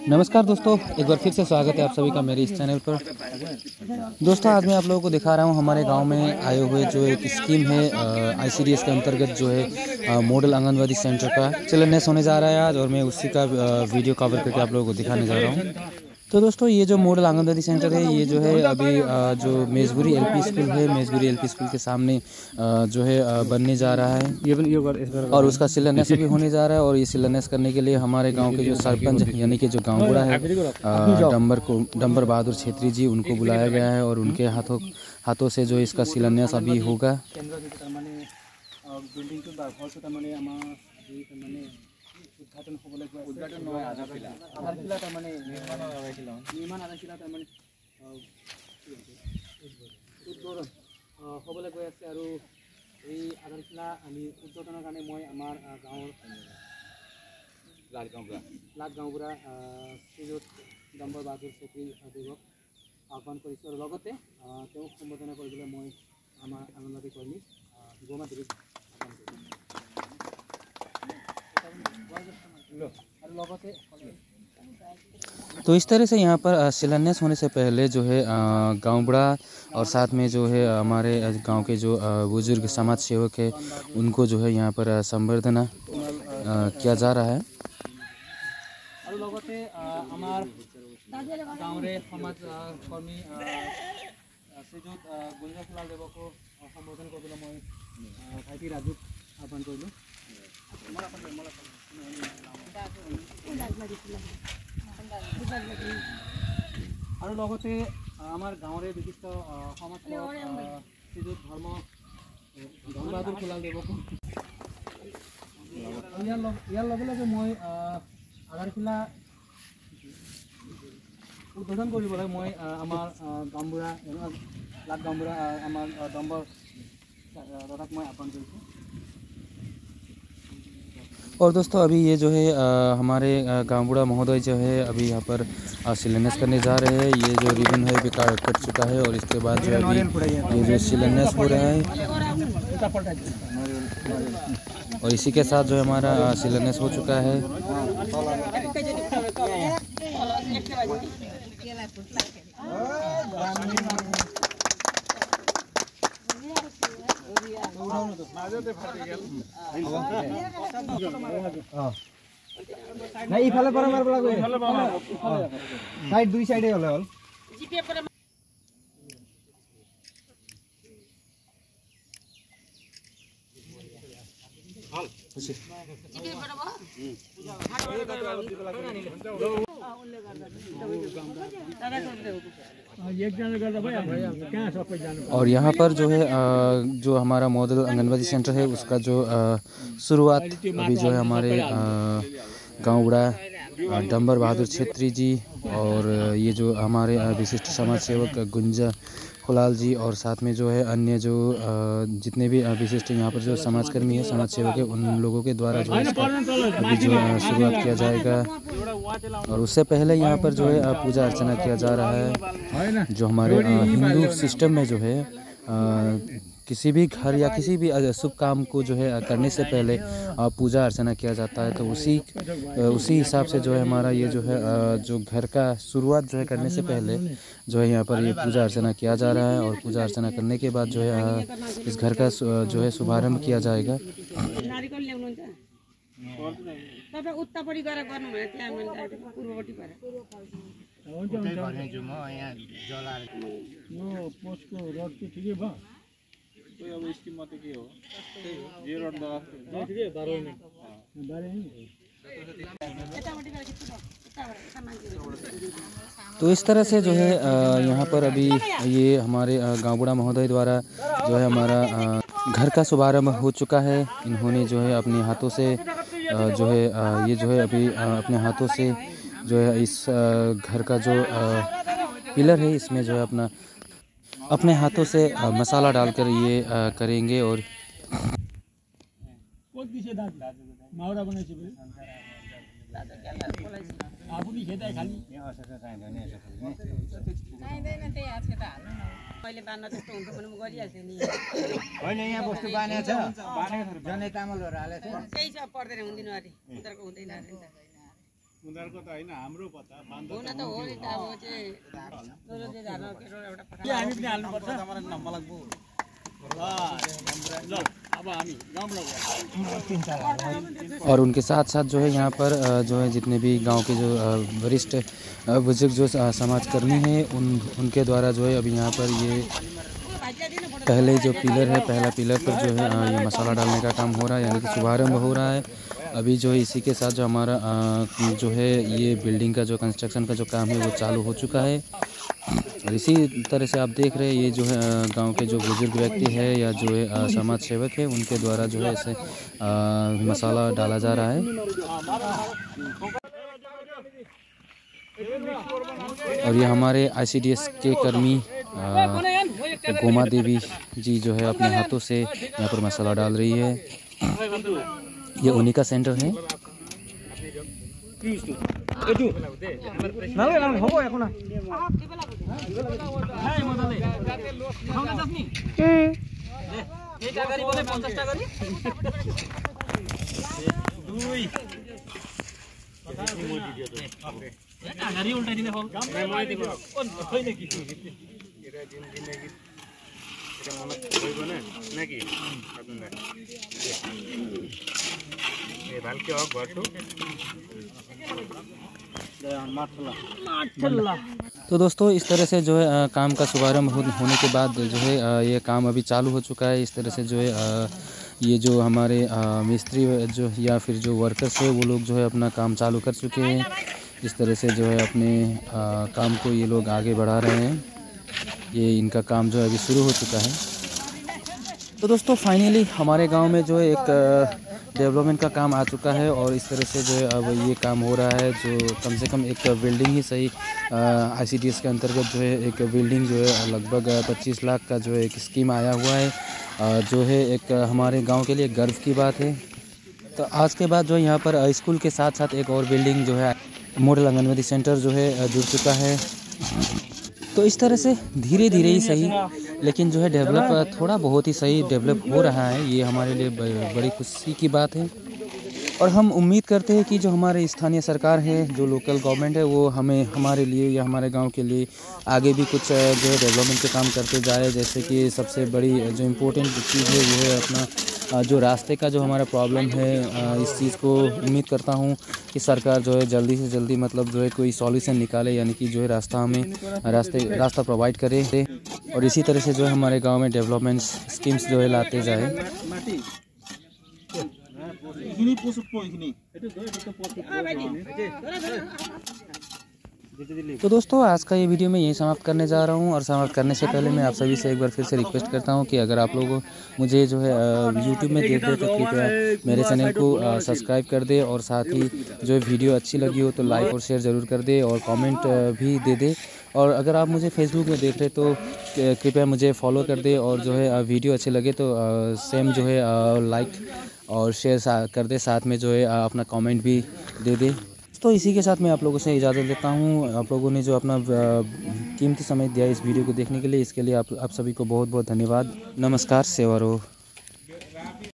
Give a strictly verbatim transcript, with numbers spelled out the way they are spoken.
नमस्कार दोस्तों, एक बार फिर से स्वागत है आप सभी का मेरे इस चैनल पर। दोस्तों, आज मैं आप लोगों को दिखा रहा हूँ हमारे गांव में आए हुए जो एक स्कीम है आई सी डी एस के अंतर्गत जो है मॉडल आंगनवाड़ी सेंटर का शिलान्यास होने जा रहा है आज, और मैं उसी का वीडियो कवर करके आप लोगों को दिखाने जा रहा हूँ। तो दोस्तों, ये जो मॉडल आंगनवाड़ी सेंटर है ये जो है अभी जो मेजबुरी एल पी स्कूल है, मेजबुरी एल पी स्कूल के सामने जो है बनने जा रहा है और उसका शिलान्यास भी होने जा रहा है। और ये शिलान्यास करने के लिए हमारे गांव के जो सरपंच यानी कि जो गांव बुढ़ा है डंबर को डंबर बहादुर छेत्री जी, उनको बुलाया गया है और उनके हाथों हाथों से जो इसका शिलान्यास अभी होगा। उद्घाटन उद्घाटन निर्माण आधारशिला उद्বোधन হ'বলৈ গৈ আছে আৰু এই আধাৰশিলা আমি উদ্বোধনৰ কাৰণে মই আমাৰ গাঁৱৰ লাট গাঁওবুঢ়া লাট গাঁওবুঢ়া শ্ৰীযুত ডম্বৰ বাহাদুৰ চেত্ৰী দেৱক আহ্বান কৰিছোঁ আৰু লগতে তেওঁক সম্বোধনা কৰিবলৈ মই আমাৰ আংগনবাড়ী কৰ্মী গোমা দেৱীক আহ্বান কৰিছোঁ। तो इस तरह से यहाँ पर शिलान्यास होने से पहले जो है गांव बुढ़ा और साथ में जो है हमारे गांव के जो बुजुर्ग समाज सेवक है उनको जो है यहाँ पर संबर्धना किया जा रहा है। और लगते आमार गाँवरे विशिष्ट समाज श्रीजुत धर्म धन बहादुर खुलाल देवको यार लगे लगे मैं आधारशिला उद्घाटन কৰিবলৈ মই আমাৰ গাঁওবুঢ়া লাট গাঁওবুঢ়া আমাৰ ডম্বৰ দাদাক মই আহ্বান কৰিছোঁ। और दोस्तों, अभी ये जो है आ, हमारे गाँव बुढ़ा महोदय जो है अभी यहाँ पर शिलान्यास करने जा रहे हैं। ये जो रिबन है भी कट चुका है और इसके बाद जो अभी ये जो शिलान्यास हो रहा है और इसी के साथ जो हमारा शिलान्यास हो चुका है। नहीं इफाले पर मार बला कोई साइड दुई साइडे होले हल जीपे पर हल जीपे पर बा और यहाँ पर जो है जो हमारा मॉडल आंगनबाड़ी सेंटर है उसका जो शुरुआत अभी जो है हमारे गाँव बुढ़ा डंबर बहादुर छेत्री जी और ये जो हमारे विशिष्ट समाज सेवक गुंजा खुलाल जी और साथ में जो है अन्य जो जितने भी विशिष्ट यहाँ पर जो समाजकर्मी है समाज सेवक है उन लोगों के द्वारा जो है इसका अभी जो शुरुआत किया जाएगा। और उससे पहले यहाँ पर जो है पूजा अर्चना किया जा रहा है। जो हमारे हिंदू सिस्टम में जो है किसी भी घर या किसी भी शुभ काम को जो है करने से पहले पूजा अर्चना किया जाता है, तो उसी उसी हिसाब से जो है हमारा ये जो है जो घर का शुरुआत जो है करने से पहले जो है यहाँ पर ये पूजा अर्चना किया जा रहा है। और पूजा अर्चना करने के बाद जो है इस घर का जो है शुभारंभ किया जाएगा। तो अब इसकी मत की हो ये रोड दवा तो इस तरह से जो है यहाँ पर अभी ये हमारे गाँव बुढ़ा महोदय द्वारा जो है हमारा घर का शुभारंभ हो चुका है। इन्होंने जो है अपने हाथों से जो है ये जो है अभी अपने हाथों से जो है इस घर का जो पिलर है इसमें जो है अपना अपने हाथों से मसाला डालकर ये करेंगे। और मैले बान्न त्यस्तो हुन्छ भने म गरिहाल्छु नि हैन यहाँ बस्तु बानेको छ बानेको जनै चामलहरु हालेछ केही छ पर्दैन हुँदैन अरे उनीहरुको हुँदैन अरे उनीहरूको त होइन हाम्रो पत्ता बान्द हुन त हो नि त अब चाहिँ तँले चाहिँ जान केटो एउटा पठाएर के हामी पनि हाल्नुपर्छ मलाई नम्बर लाग्बो ल अब हामी गाउँबाट और उनके साथ साथ जो है यहाँ पर अ, जो है जितने भी गांव के जो अ, वरिष्ठ अ, बुजुर्ग जो अ, समाजकर्मी हैं उन उनके द्वारा जो है अभी यहाँ पर ये पहले जो पिलर है पहला पिलर पर जो है अ, ये मसाला डालने का काम हो रहा है, यानी कि शुभारंभ हो रहा है। अभी जो है इसी के साथ जो हमारा अ, जो है ये बिल्डिंग का जो कंस्ट्रक्शन का जो काम है वो चालू हो चुका है। और इसी तरह से आप देख रहे हैं ये जो है अ, गांव के जो बुजुर्ग व्यक्ति है या जो है अ, समाज सेवक है उनके द्वारा जो है इसे अ, मसाला डाला जा रहा है। और ये हमारे आईसीडीएस के कर्मी अ, गोमा देवी जी जो है अपने हाथों से यहाँ पर मसाला डाल रही है। ये उन्हीं का सेंटर है। तो दोस्तों इस तरह से जो है अ, काम का शुभारंभ हो, होने के बाद जो है अ, ये काम अभी चालू हो चुका है। इस तरह से जो है अ, ये जो हमारे अ, मिस्त्री जो या फिर जो वर्कर्स है वो लोग जो है अपना काम चालू कर चुके हैं। इस तरह से जो है अपने अ, काम को ये लोग आगे बढ़ा रहे हैं। ये इनका काम जो है अभी शुरू हो चुका है। तो दोस्तों फाइनली हमारे गांव में जो है एक डेवलपमेंट का काम आ चुका है और इस तरह से जो है अब ये काम हो रहा है। जो कम से कम एक बिल्डिंग ही सही आईसीडीएस के अंतर्गत जो है एक बिल्डिंग जो है लगभग पच्चीस लाख का जो है एक स्कीम आया हुआ है, अ, जो है एक हमारे गांव के लिए गर्व की बात है। तो आज के बाद जो यहाँ पर स्कूल के साथ साथ एक और बिल्डिंग जो है मॉडल आंगनबाड़ी सेंटर जो है जुड़ चुका है। तो इस तरह से धीरे धीरे ही सही लेकिन जो है डेवलप थोड़ा बहुत ही सही डेवलप हो रहा है। ये हमारे लिए बड़ी खुशी की बात है और हम उम्मीद करते हैं कि जो हमारे स्थानीय सरकार है, जो लोकल गवर्नमेंट है, वो हमें हमारे लिए या हमारे गांव के लिए आगे भी कुछ जो है डेवलपमेंट के काम करते जाए। जैसे कि सबसे बड़ी जो इम्पोर्टेंट चीज़ है वो है अपना जो रास्ते का जो हमारा प्रॉब्लम है, इस चीज़ को उम्मीद करता हूँ कि सरकार जो है जल्दी से जल्दी मतलब जो है कोई सॉल्यूशन निकाले, यानी कि जो है रास्ता हमें रास्ते रास्ता प्रोवाइड करे और इसी तरह से जो है हमारे गांव में डेवलपमेंट स्कीम्स जो है लाते जाए। तो दोस्तों आज का ये वीडियो मैं यही समाप्त करने जा रहा हूँ और समाप्त करने से पहले मैं आप सभी से एक बार फिर से रिक्वेस्ट करता हूँ कि अगर आप लोग मुझे जो है यूट्यूब में देख रहे हो तो कृपया मेरे चैनल को सब्सक्राइब कर दे और साथ ही जो है वीडियो अच्छी लगी हो तो लाइक और शेयर ज़रूर कर दे और कमेंट भी दे दे। और अगर आप मुझे फेसबुक में देख रहे तो कृपया मुझे फॉलो कर दे और जो है वीडियो अच्छी लगे तो सेम जो है लाइक और शेयर कर दे, साथ में जो है अपना कमेंट भी दे दे। तो इसी के साथ मैं आप लोगों से इजाज़त लेता हूँ। आप लोगों ने जो अपना कीमती समय दिया इस वीडियो को देखने के लिए, इसके लिए आप आप सभी को बहुत बहुत धन्यवाद। नमस्कार, सेवा रहो।